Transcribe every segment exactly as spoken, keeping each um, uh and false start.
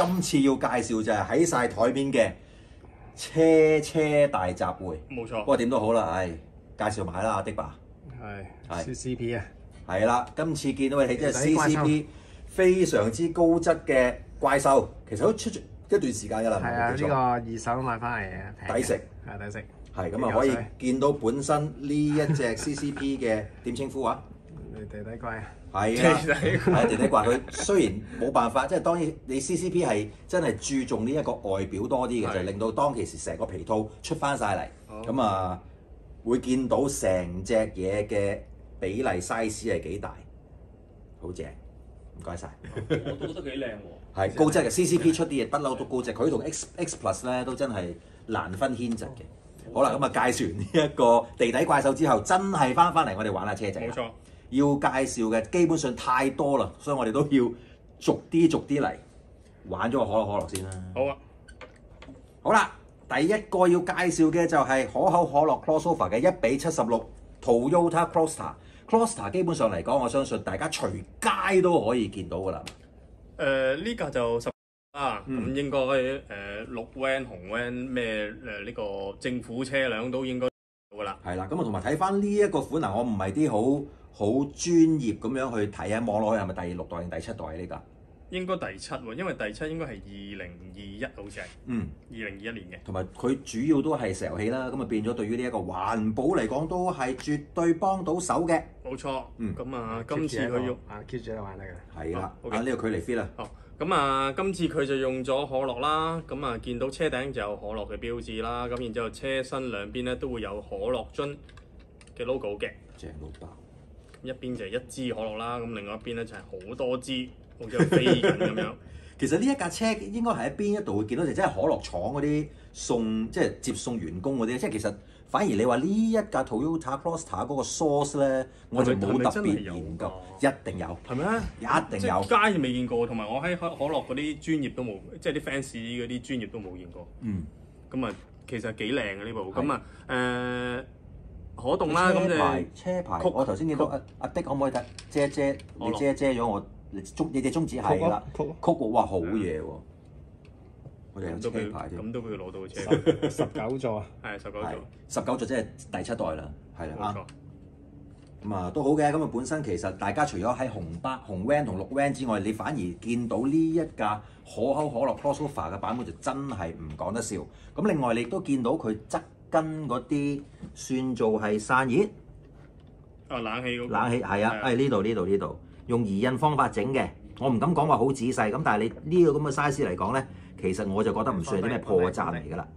今次要介紹就係喺晒台面嘅車車大集會。 冇錯。 不過點都好啦，唉，介紹埋啦，阿的爸。 係。 係 C C P 啊。 係啦，今次見到嘅戲即係 C C P 非常之高質嘅怪獸，其實都出咗一段時間㗎啦。 係啊，呢個二手買翻嚟嘅， 抵食。 係抵食。 係咁啊，可以見到本身呢一隻 C C P 嘅點稱呼啊？ 地底怪啊！ 係啊，係地底怪。佢雖然冇辦法，即係當然你 C C P 係真係注重呢一個外表多啲嘅，就令到當其時成個皮套出翻晒嚟。咁啊，會見到成隻嘢嘅比例 size 係幾大，好正，唔該晒。 我都覺得幾靚喎。 係高質嘅 C C P 出啲嘢不嬲都高質，佢同 X X Plus 咧都真係難分軒輊嘅。好啦，咁啊介紹完呢一個地底怪獸之後，真係翻翻嚟我哋玩下車仔。 冇錯。 要介紹嘅基本上太多啦，所以我哋都要逐啲逐啲嚟玩咗個可口可樂先啦。 好啊。 好啦，第一個要介紹嘅就係可口可樂 crossover 嘅一比七十六 Toyota Crosster。Crosster 基本上嚟講，我相信大家隨街都可以見到㗎啦。 誒呢架就十啊，咁、 嗯、 應該誒、呃、綠 van 紅 van 咩誒呢個政府車輛都應該到㗎啦。 係啦，咁啊同埋睇翻呢一個款嗱，我唔係啲好好專業咁樣去睇喺網絡，係咪第六代定第七代呢架？ 應該第七喎，因為第七應該係二零二一好似係。嗯。二零二一年嘅。 同埋佢主要都係石油氣啦，咁啊變咗對於呢一個環保嚟講都係絕對幫到手嘅。 冇錯。 嗯。 咁啊，今次佢用啊 keep 住喺度玩得㗎。 係啦。 好。 啊呢個距離 fit 啦。 好。咁啊，今次佢就用咗可樂啦，咁啊見到車頂就有可樂嘅標誌啦，咁然之後車身兩邊咧都會有可樂樽嘅 logo 嘅。 正到爆！ 一邊就係一支可樂啦，咁另外一邊咧就係好多支，好似飛緊咁樣。 其實呢一架車應該係喺邊一度會見到，就真係可樂廠嗰啲送，即係接送員工嗰啲。即係其實反而你話呢一架 Toyota Crosster 嗰個 source 咧，我就冇特別研究，一定有。 係咪？ 一定有。 街就未見過，同埋我喺可可樂嗰啲專業都冇，即係啲 fans 嗰啲專業都冇見過。嗯。咁啊，其實幾靚嘅呢部。咁啊，誒。可動啦，咁就車牌。我頭先見到阿阿的可唔可以睇遮遮？你遮遮咗我，你中你隻中指係啦。曲曲哇好嘢喎！我哋有車牌添。 咁都俾佢攞到個車。 十九座啊。 係十九座。 十九座即係第七代啦，係啦。 冇錯。 咁啊都好嘅，咁啊本身其實大家除咗喺紅巴、紅 van 同綠 van 之外，你反而見到呢一架可口可樂 crossover 嘅版本就真係唔講得笑。咁另外你亦都見到佢側跟嗰啲算做係散熱， 啊冷氣嗰個， 冷氣係啊，誒呢度呢度呢度用移印方法整嘅，我唔敢講話好仔細，咁但係你呢個咁嘅 size 嚟講咧，其實我就覺得唔算係啲咩破綻嚟㗎啦。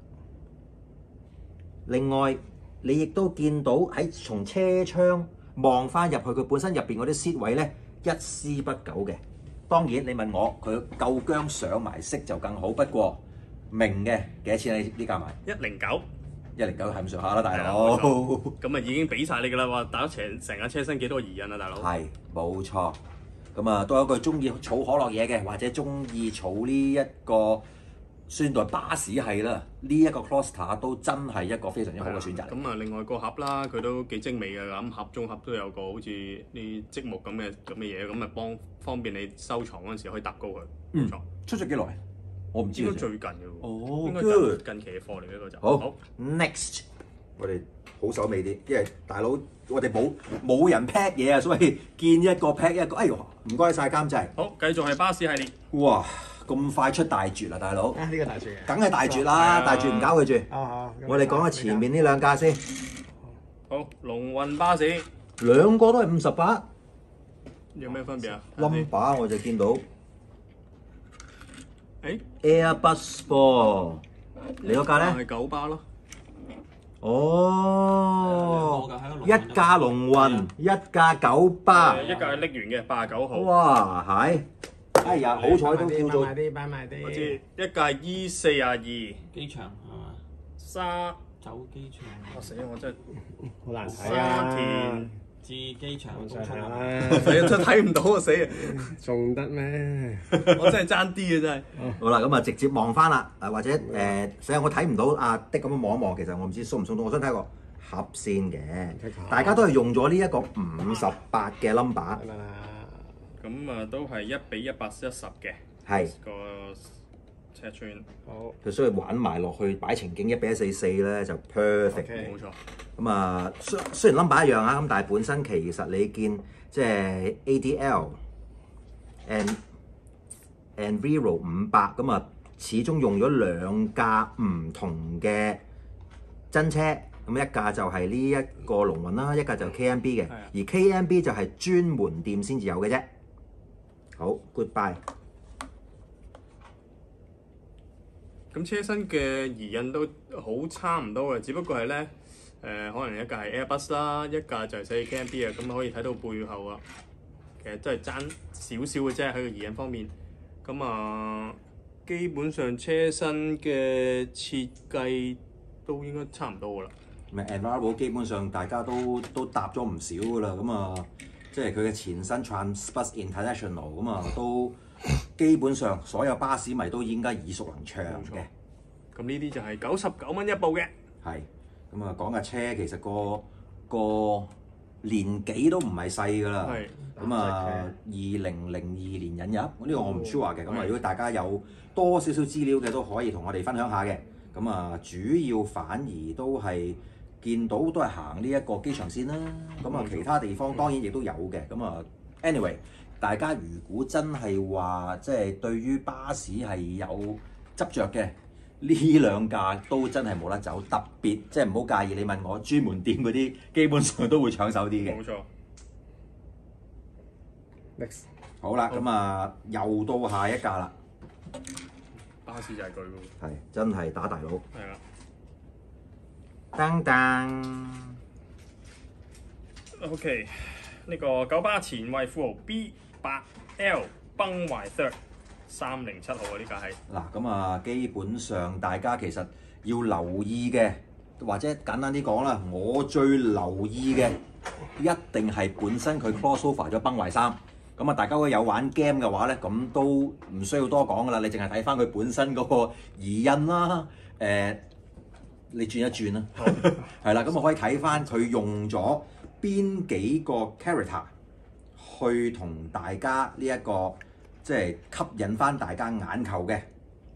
另外你亦都見到喺從車窗望翻入去，佢本身入邊嗰啲 seat 位咧一絲不苟嘅。當然你問我佢夠薑上埋色就更好，不過明嘅幾多錢啊？呢架賣一零九。 一零九係咁上下啦，大佬。 咁啊已經俾晒你㗎啦，話打咗成成架車身幾多個移印啊，大佬。 係冇錯。咁啊，都有一句中意儲可樂嘢嘅，或者中意儲呢一個算代巴士係啦，呢一個 Crosster 都真係一個非常之好嘅選擇。 咁啊，另外個盒啦，佢都幾精美嘅，咁盒中盒都有個好似啲積木咁嘅咁嘅嘢，咁啊幫方便你收藏嗰陣時可以搭高佢。冇錯。 出咗幾耐？我唔知。 應該最近嘅喎。 哦， 應該近近期嘅貨嚟嘅嗰就。 好。好 Next， 我哋好手尾啲，因為大佬我哋冇冇人 pack 嘢啊，所以見一個 pack 一個。哎呦，唔該晒監製。 好，繼續係巴士系列。 哇！咁快出大絕啦，大佬！ 啊，呢個大絕嘅。 梗係大絕啦，大絕唔搞佢住。 好好。 我哋講下前面呢兩架先。 好，龍運巴士。 兩個都係五十八。 有咩分別啊 ？number 我就見到。 誒 Airbus 噃，你嗰架咧？ 係九巴咯。 哦，一架龍運，一架九巴。 一架係拎完嘅八十九號。 哇，係！哎呀，好彩都叫做。 擺埋啲，擺埋啲。 我知，一架 E 四廿二。 機場係嘛？ 沙走機場。 我死我真係好難睇沙田至機場咁上下啦。 啦。 死啊！真睇唔到啊！死啊！ 仲得咩？ 我真係爭啲啊！真係。 好啦，咁啊直接望翻啦，誒或者誒，所以我睇唔到阿的咁樣望一望，其實我唔知鬆唔鬆到，我想睇個盒先嘅。大家都係用咗呢一個五十八嘅 number。 咁啊，都係一比一百一十嘅。 係個尺寸。 好佢所以玩埋落去擺情景一比一四四咧就 perfect。 OK 冇錯。 咁啊，雖雖然 number 一樣啊，咁但係本身其實你見即係 A D L and Enviro 五百咁啊，始終用咗兩架唔同嘅真車，咁一架就係呢一個龍運啦，一架就 K M B 嘅，而 K M B 就係專門店先至有嘅啫。好 ，goodbye。 咁車身嘅移印都好差唔多嘅，只不過係咧誒，可能一架係 Airbus 啦，一架就係寫 K M B 啊，咁可以睇到背後啊，其實真係爭少少嘅啫喺個移印方面。咁啊，基本上車身嘅設計都應該差唔多噶啦。 咪 Enviro 基本上大家都都搭咗唔少噶啦，咁啊，即係佢嘅前身 Transbus International 咁啊，都基本上所有巴士迷都應該耳熟能詳嘅。 咁呢啲就係九十九蚊一部嘅。 係，咁啊講架車其實個個年紀都唔係細㗎啦。 係。 咁啊，二零零二年引入，呢、這個我唔 sure 嘅。咁啊，如果大家有多少少資料嘅，都可以同我哋分享下嘅。咁啊，主要反而都係見到都係行呢一個機場線啦。咁啊，其他地方當然亦都有嘅。咁啊 ，anyway，大家如果真係話即係對於巴士係有執着嘅，呢兩架都真係冇得走。特別即係唔好介意，你問我專門店嗰啲，基本上都會搶手啲嘅。 冇錯。 Next 好啦，咁啊又到下一架啦。 巴士就係佢喎。 係，真係打大佬。 係啦。 噔噔。 OK，呢個九巴前衛富豪 B 八 L 崩壞 Third 三零七號啊，呢架係。 嗱，咁啊，基本上大家其實要留意嘅，或者簡單啲講啦，我最留意嘅一定係本身佢 crossover 咗崩壞三。咁啊，大家如果有玩 game 嘅話咧，咁都唔需要多講噶啦，你淨係睇翻佢本身嗰個移印啦，誒、呃，你轉一轉啦，係啦，咁啊可以睇翻佢用咗邊幾個 character 去同大家呢、這、一個即係吸引翻大家眼球嘅，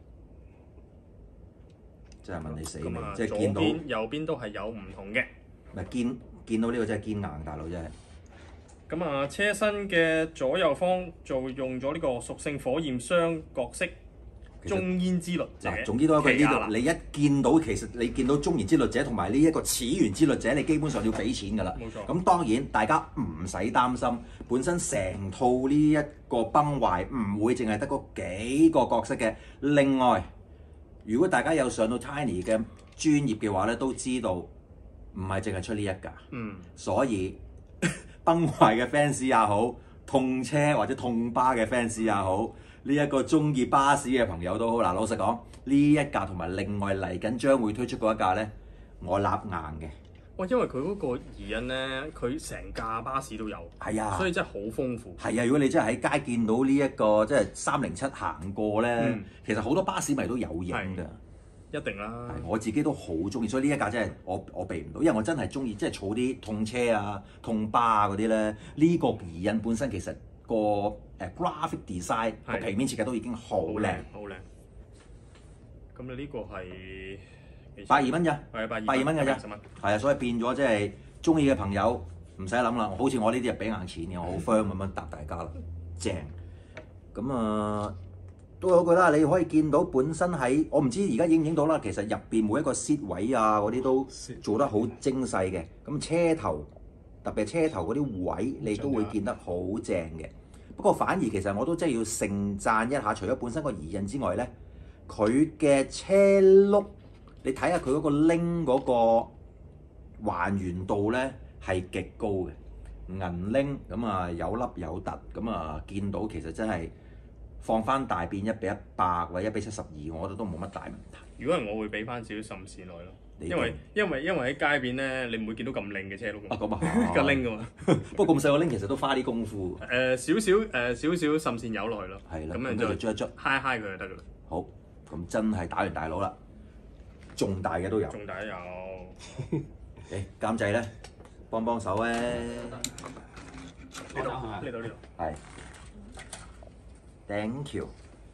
即係問你死未？ 咁啊， 即係見到左邊右邊都係有唔同嘅。 咪見見到呢個真係堅硬，大佬真係。 咁啊，車身嘅左右方就用咗呢個屬性火焰雙角色中煙之律者。 嗱，總之都一句呢度，你一見到其實你見到中煙之律者同埋呢一個始源之律者，你基本上要俾錢㗎啦。 冇錯。 咁當然大家唔使擔心，本身成套呢一個崩壞唔會淨係得嗰幾個角色嘅。另外，如果大家有上到 Tiny 嘅專業嘅話咧，都知道唔係淨係出呢一架。 嗯。所所以崩壞嘅 fans 也好，痛車或者痛巴嘅 fans 也好，呢、這、一個中意巴士嘅朋友都好。嗱，老實講，呢一架同埋另外嚟緊將會推出嗰一架咧，我立硬嘅。 哇，因為佢嗰個移印咧，佢成架巴士都有， 係啊， 所以真係好豐富。 係啊，如果你真係喺街見到呢、這、一個即係三零七行過咧， 嗯、 其實好多巴士迷都有影㗎。 一定啦， 我自己都好中意，所以呢一架真係我我避唔到，因為我真係中意即係儲啲痛車啊、痛巴啊嗰啲咧。呢、這個移印本身其實個誒 graphic design 個平面設計都已經好靚， 好靚。咁你呢個係百二蚊咋？ 係百二百二蚊㗎咋？ 十蚊。 係啊，所以變咗即係中意嘅朋友唔使諗啦。好似我呢啲係俾硬錢嘅，我好 firm 咁樣答大家啦，正。咁啊〜都有句啦，你可以見到本身喺我唔知而家影唔影到啦。其實入邊每一個 seat 位啊嗰啲都做得好精細嘅。咁車頭特別係車頭嗰啲位，你都會見得好正嘅。不過反而其實我都真係要盛讚一下，除咗本身個移印之外咧，佢嘅車轆你睇下佢嗰個拎嗰個還原度咧係極高嘅，銀拎咁啊有粒有突咁啊，見到其實真係。放翻大變一比一百或者一比七十二，我覺得都冇乜大問題。 如果係我會俾翻少少滲線落去咯，因為因為因為喺街邊咧，你唔會見到咁靚嘅車轆㗎。 啊咁啊， 個拎㗎嘛。 不過咁細個拎其實都花啲功夫。 誒少少誒少少滲線油落去咯。 係啦， 咁樣就捽一捽， 揩揩佢就得㗎啦。 好，咁真係打完大佬啦，仲大嘅都有。 仲大有。 誒監製咧，幫幫手咧。 呢度呢度呢度。 係。Thank you。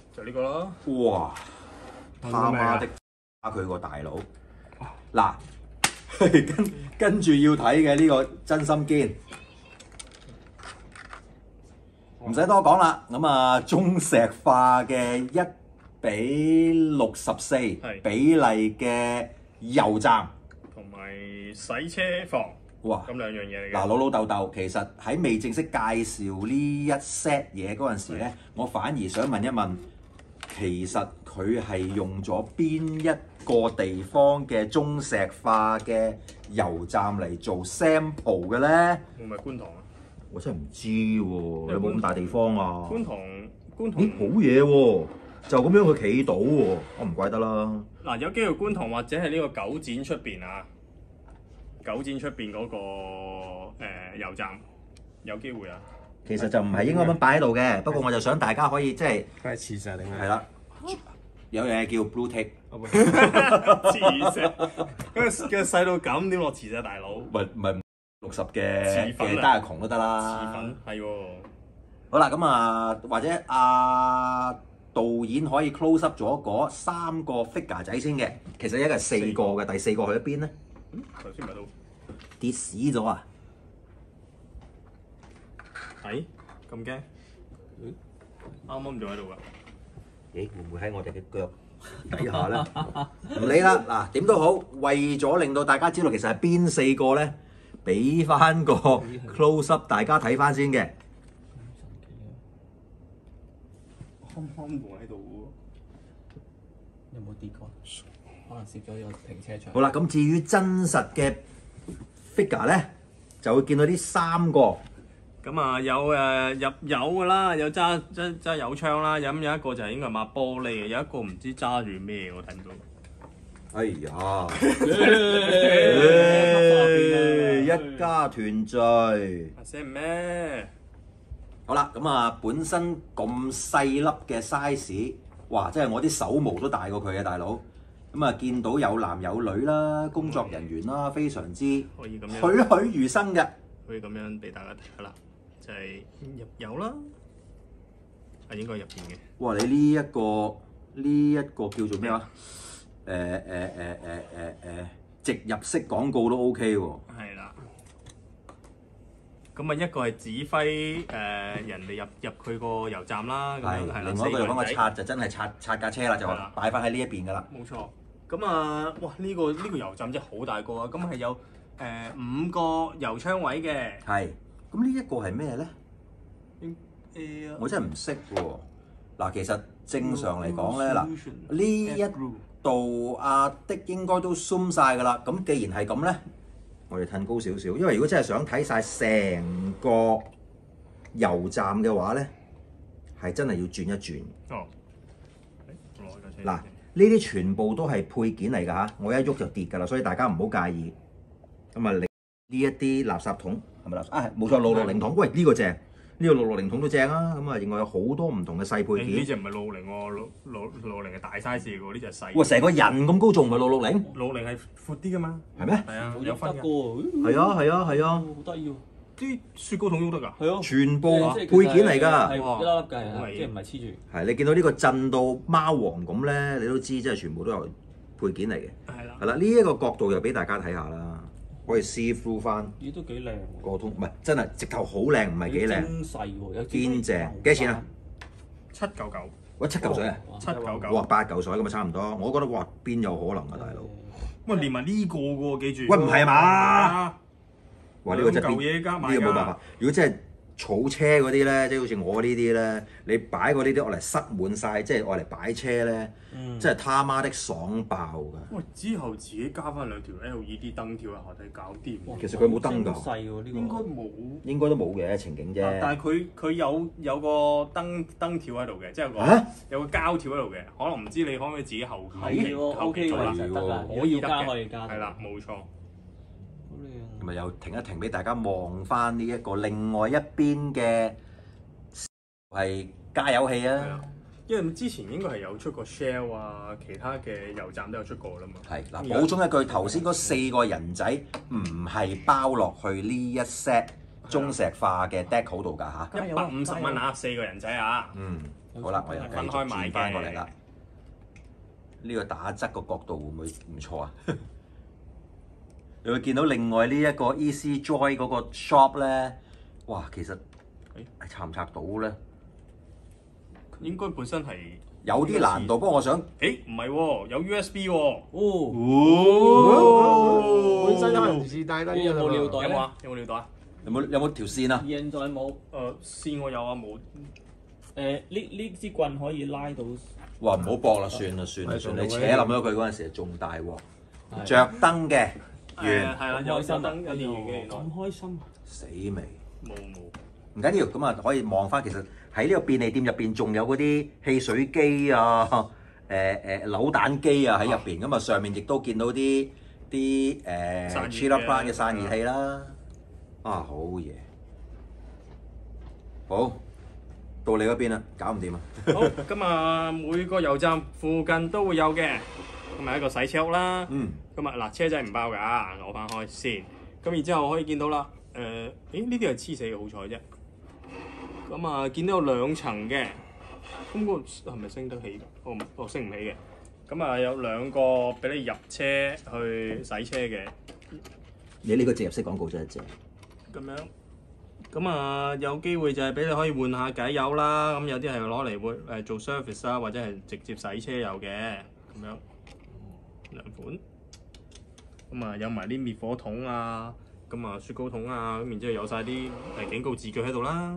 就呢個咯。 哇！他媽的打佢個大佬！嗱，跟跟住要睇嘅呢個真心堅，唔使多講啦。咁啊，中石化嘅一比六十四比例嘅油站， 同埋洗車房。 哇！ 咁兩樣嘢嚟嘅。 嗱，老老豆豆，其實喺未正式介紹呢一 set 嘢嗰陣時咧，我反而想問一問，其實佢係用咗邊一個地方嘅中石化嘅油站嚟做 sample 嘅咧？ 會唔係觀塘啊？ 我真係唔知喎，有冇咁大地方啊？ 觀塘，觀塘咦，好嘢喎！就咁樣佢企到喎，我唔怪得啦。 嗱，有機會觀塘或者係呢個九展出邊啊，九展出邊嗰個誒油站有機會啊。 其實就唔係應該咁樣擺喺度嘅，不過我就想大家可以即係係磁石定係？ 係啦，有樣嘢叫 blue tick。 磁石，咁佢細到咁點落磁石大佬？ 唔係唔係六十嘅磁粉啊嘅單日窮都得磁啦。 粉係喎。 好啦，咁啊，或者阿、導演可以 close up 咗嗰三個 figure 仔先嘅，其實一個係四個嘅，第四個去咗邊咧？ 頭先咪到跌屎咗啊！ 係咁驚？啱啱仲喺度㗎。 咦，會唔會喺我哋嘅腳底下咧？唔理啦，嗱點都好，為咗令到大家知道其實係邊四個咧，俾翻個 close up 大家睇翻先嘅。 啱啱仲喺度有冇跌過？可能攝咗呢個停車場。 好啦，咁至於真實嘅 figure 咧，就會見到呢三個。 咁啊有誒入油㗎啦，有揸揸揸油槍啦，咁有一個就係應該係抹玻璃嘅，有一個唔知揸住咩我睇唔到。 哎呀！ 耶一家團聚。 阿 Sam 咩？ 好啦，咁啊，本身咁細粒嘅 size，哇！真係我啲手毛都大過佢嘅大佬。咁啊，見到有男有女啦，工作人員啦，非常之栩可以咁樣， 栩如生嘅。 可以咁樣俾大家睇下啦，就係、入油啦，係應該入邊嘅。 哇！你呢、一個呢一、個叫做咩話？誒誒誒誒誒誒，植入式廣告都 OK 喎。 係啦。咁啊，一個係指揮誒、呃、人哋入入佢個油站啦，咁樣係啦。 另外一個就幫佢四拆，就真係拆拆架車啦，就係啦擺翻喺呢一邊噶啦。 冇錯。咁啊，哇！呢、個呢、個油站真係好大個啊！咁係有誒、呃、五個油槍位嘅。 係。咁呢一個係咩咧？ 誒、 我真係唔識喎。嗱，其實正常嚟講咧，嗱呢一度阿的應該都 zoom 晒㗎啦。咁既然係咁咧，我哋褪高少少，因為如果真係想睇晒成個油站嘅話咧，係真係要轉一轉。 哦。 嗱，呢啲全部都係配件嚟㗎嚇，我一喐就跌㗎啦，所以大家唔好介意。咁啊，呢一啲垃圾桶係咪垃圾？啊，冇錯，六六零桶。喂，呢、個正，呢、個六六零桶都正啊。咁啊，另外有好多唔同嘅細配件。 呢只唔係六零喎，六六六零係大 size 嘅喎，呢只係細。 哇！成個人咁高，仲唔係六六零？ 六零係闊啲㗎嘛？ 係咩？ 係啊， 有有分嘅。 分㗎。 係啊，係啊，係啊， 好得意喎！ 啲雪糕筒都得㗎。 係啊， 全部即係配件嚟㗎。 係一粒粒㗎， 哇係即係唔係黐住。 係你見到呢個震到貓王咁咧，你都知即係全部都有配件嚟嘅。 係啦。 係啦，呢一個角度又俾大家睇下啦，可以 see through 翻咦，都幾靚喎！ 個通，唔係真係直頭好靚，唔係幾靚， 真細喎，有堅正。幾多錢啊？ 七九九。 喂，七嚿水啊！ 七九九。 哇，八嚿水咁啊，差唔多。我覺得哇，邊有可能啊，大佬？ 喂，連埋呢個嘅喎，記住。 喂，唔係嘛？哇，呢個真係兩嚿嘢加呢埋㗎個冇辦法。如果真係儲車嗰啲咧，即係好似我呢啲咧，你擺過呢啲我嚟塞滿晒，即係我嚟擺車咧，真係他媽的爽爆㗎！ 喂，之後自己加翻兩條 L E D 燈條喺下底搞掂。 其實佢冇燈㗎真細喎呢個。 應該冇。 應該都冇嘅情景啫。 但係佢佢有有個燈燈條喺度嘅，即係有個嚇有個膠條喺度嘅。可能唔知你可唔可以自己後後係喎後 ，O K 做啦喎，，其實得㗎， 可以要加得嘅可以加。 係啦，冇錯。 好靚。 咪又停一停俾大家望翻呢一個另外一邊嘅係加油器係啊啦！因為之前應該係有出過 Shell 啊，其他嘅油站都有出過啦嘛。 係嗱，補充一句，頭先嗰四個人仔唔係包落去呢一 set 中石化嘅 deco 度㗎嚇。 一百五十蚊啊，四個人仔啊。 嗯，好啦，我又繼分開買續轉翻過嚟嘅啦。呢個打側個角度會唔會唔錯啊？你會見到另外呢一個 Easy Joy 嗰個 shop 咧，哇，其實誒拆唔拆到咧？ 應該本身係有啲難度，不過我想， 誒唔係喎，有 U S B 喎。 哦，本身可能自帶燈有冇尿㗎袋有冇啊？有冇尿袋啊？ 有冇有冇條線啊？ 現在冇。 誒線我有啊，冇。 誒呢呢支棍可以拉到。 哇！唔好搏啦，算啦算啦算啦，你扯冧咗佢嗰陣時仲大鑊。 係着燈嘅完係啦，有開心啊！ 燈有電源嘅原來。 咁開心啊！ 死未？ 冇冇。 唔緊要，咁啊可以望翻，其實喺呢個便利店入邊仲有嗰啲汽水機啊、誒、誒、扭蛋機啊喺入邊，咁啊上面亦都見到啲啲誒散熱 Chiller 嘅 Brand 嘅散熱器啦。啊，好嘢！好，到你嗰邊啦，搞唔掂啊！ 好，咁啊每個油站附近都會有嘅，咁啊一個洗車屋啦。 嗯， 咁啊嗱，車仔唔包㗎，攞翻開先。咁然之後可以見到啦，誒、誒呢啲係黐死嘅，好彩啫。咁啊見到有兩層嘅，咁、個係咪升得起㗎？哦，哦升唔起嘅。咁啊有兩個俾你入車去洗車嘅， 你呢個植入式廣告真係正。 咁樣。咁啊有機會就係俾你可以換下偈油啦，咁有啲係攞嚟會誒做 service 啦，或者係直接洗車油嘅，咁樣兩款。咁啊有埋啲滅火筒啊，咁啊雪糕筒啊，咁然之後有晒啲誒警告字句喺度啦。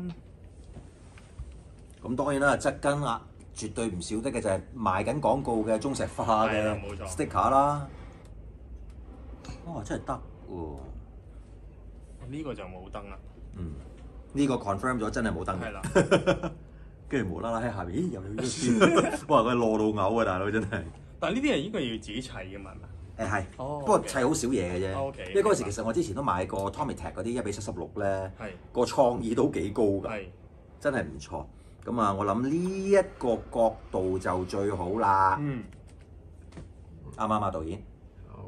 咁當然啦，側跟啊，絕對唔少得嘅就係賣緊廣告嘅中石化係啦嘅冇錯 sticker 啦。哇！真係得喎。 呢個就冇燈啦。 嗯，呢、個 confirm 咗真係冇燈係啦。 跟住無啦啦喺下邊，咦又有 U S B 哇！佢攞到嘔啊，大佬真係。 但係呢啲係應該要自己砌嘅嘛，係咪？ 誒係， 哦不過砌好少嘢嘅啫。 OK， 因為嗰陣時其實我之前都買過 Tommy Tech 嗰啲一比七十六咧， 係個創意都幾高㗎， 係。 真係唔錯。咁啊，我諗呢一個角度就最好啦。 嗯。 啱唔啱啊，導演？ 好，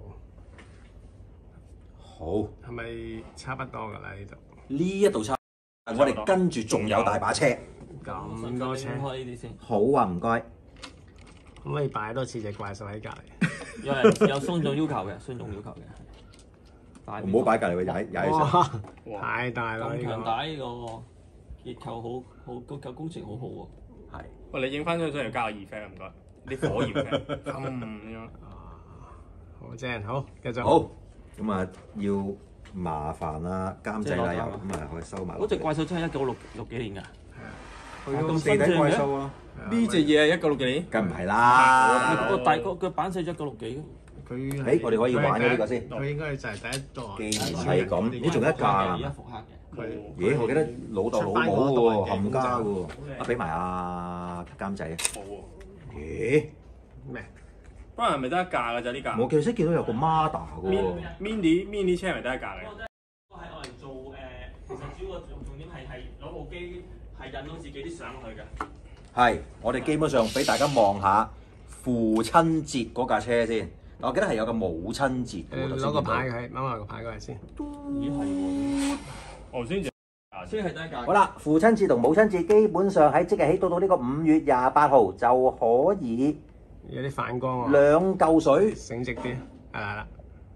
好， 係咪差不多㗎啦？呢度呢一度差，我哋跟住仲有大把車。 咁多車， 開呢啲先。 好啊，唔該。 可唔可以擺多次隻怪獸喺隔離？ 有人有雙重要求嘅，雙重要求嘅。大唔好擺隔離喎，踩踩上。 哇！ 哇太大啦咁強呢個。 大呢個結構好好結構工程好好喎。 係。 喂，你影翻張相又加個 effect 唔該，啲火焰嘅。嗯咁樣。 好正，好繼續。 好，咁啊要麻煩啦，監製啦又即係攞咁啊可以收埋。 嗰隻怪獸真係一九六六幾年㗎。 佢咁新淨嘅啊， 呢隻嘢係一九六幾年。 梗唔係啦。 個大個個版寫咗一九六幾嘅。 佢誒，我哋可以玩咗呢個先。 佢應該就係第一代。 既然係咁，咦仲有一架而家啊？ 復刻嘅。 佢咦，我記得老豆老母喎，冚家喎， 好靚啊俾埋阿監製啊。 冇喎。 咦？ 咩？ 不過係咪得一架㗎咋呢架我其實見到有個 Mazda 嘅喎。 ？Mini Mini 車係咪得一架嘅？ 係我嚟做誒，其實主要個重重點係係攞部機係印到自己啲相落去嘅。 係，我哋基本上俾大家望下父親節嗰架車先。我記得係有個母親節嘅喎，頭先誒攞個見到牌佢，掹埋個牌過嚟先。 咦係喎， 我先至。 所以係第一架。 好啦，父親節同母親節基本上喺即日起到到呢個五月廿八號就可以有啲反光喎。 兩嚿水醒直啲，係啦。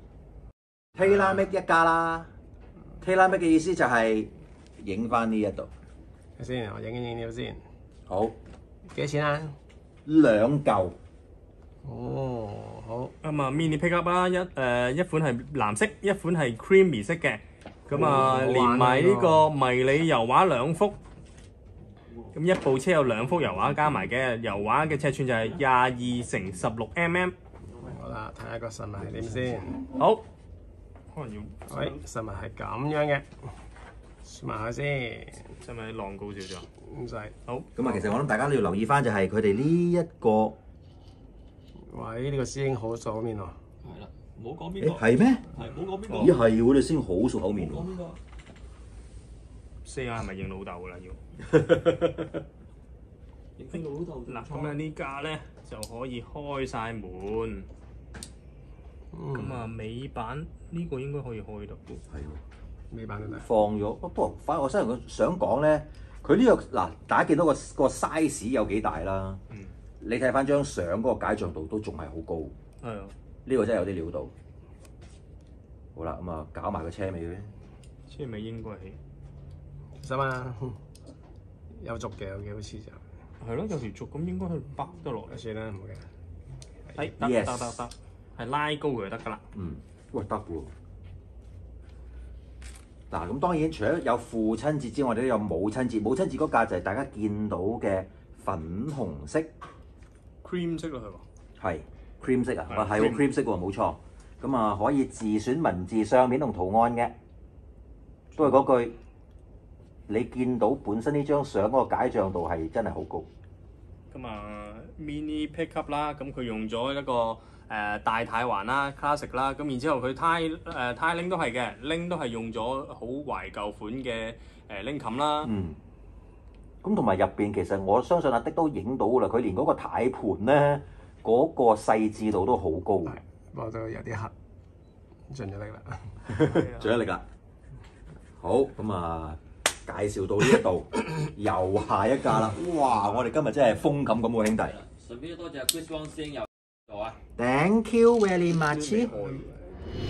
Tailor Make 一家啦。Tailor Make 嘅意思就係影翻呢一度。 睇先，我影一影料先。 好， 幾多錢啊？ 兩嚿。 哦，好。 咁啊 Mini Pickup 啦，一誒一款係藍色，一款係 creamy 色嘅。咁啊， 好玩連埋呢個迷你油畫兩幅。咁一部車有兩幅油畫加埋嘅，油畫嘅尺寸就係廿二乘十六 mm。 好啦，睇下個實物係點先。 好，可能要喂，實物係咁樣嘅，數埋下先， 使咪浪高少少？ 唔使。 好， 咁啊，其實我諗大家都要留意翻，就係佢哋呢一個。 喂，呢個師兄好熟口面喎。 係啦，唔好講邊誒個。 係咩？ 係唔好講邊個。 咦係喎，你先好熟口面喎。 講邊個？ 四眼係咪認老豆㗎啦？要認老豆。 嗱，咁樣呢架咧就可以開晒門。咁啊，尾板呢個應該可以開到。 係喎。 尾板都得。 放咗，不過反而我真係想講咧，佢呢、這個嗱，大家見到個個 size 有幾大啦。 嗯。 你睇翻張相嗰個解像度都仲係好高。 係啊。 呢個真係有啲料到。好啦，咁啊搞埋個車尾咧。 車尾應該係。 使嘛？有續嘅，有幾好似就。 係咯，有條軸咁應該去北得落嚟。 算啦，唔好嘅。 係得得得得，係拉高佢就得㗎啦。 嗯，喂得喎。嗱，咁當然除咗有父親節之外，我哋都有母親節。母親節嗰架就係大家見到嘅粉紅色 cream 色咯，係嘛？ 係 cream 色啊， 係哇係喎 cream 色喎，冇錯。咁啊可以自選文字、相片同圖案嘅，都係嗰句。你見到本身呢張相嗰個解像度係真係好高。 咁啊 mini pickup 啦，咁佢用咗一個誒、呃、大太環啦 classic 啦，咁然之後佢胎誒胎拎都係嘅，拎都係用咗好懷舊款嘅誒拎冚啦。 嗯。咁同埋入邊其實我相信阿的都影到啦，佢連嗰個軚盤咧嗰、那個細緻度都好高。 係，不過都有啲黑，盡咗力啦。 盡咗力啦。好，咁啊。介紹到呢一度，又下一架啦！哇，我哋今日真係風感咁喎，兄弟。 順便多謝 Chris Wong 師兄又做啊。 Thank you very much。